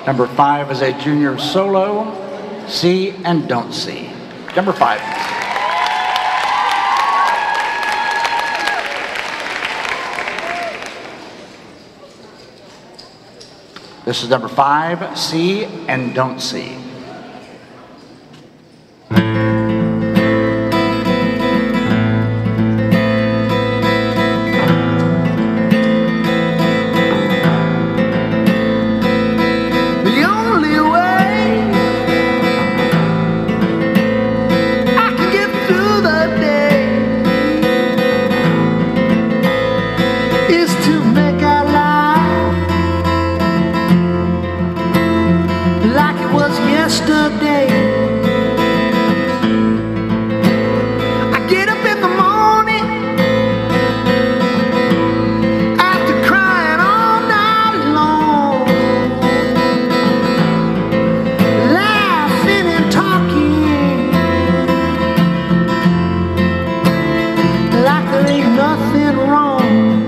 Number 5 is a junior solo, See and Don't See. Number 5. This is number 5, See and Don't See. Yesterday, I get up in the morning after crying all night long, laughing and talking like there ain't nothing wrong.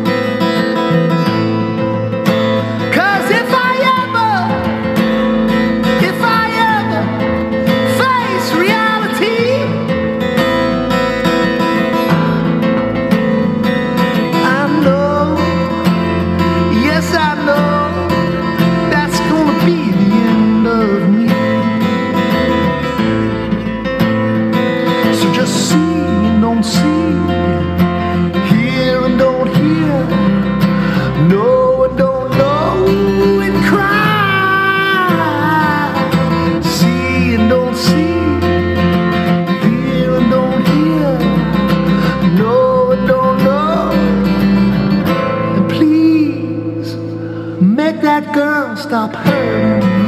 Make that girl stop hurting me.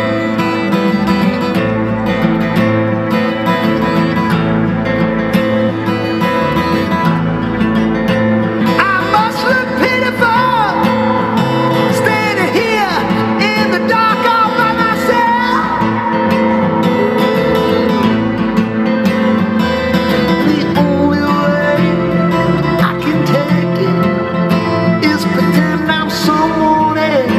I must look pitiful, standing here in the dark all by myself. The only way I can take it is pretend I'm someone else.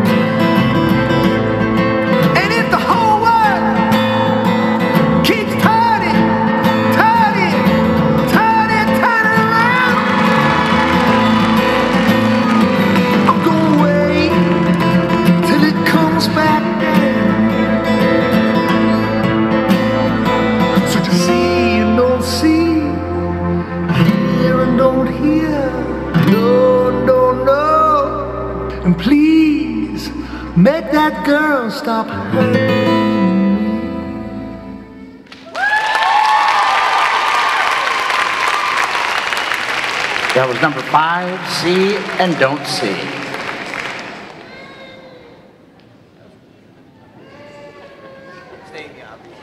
And please, make that girl stop hurting me. That was number 5, See and Don't See.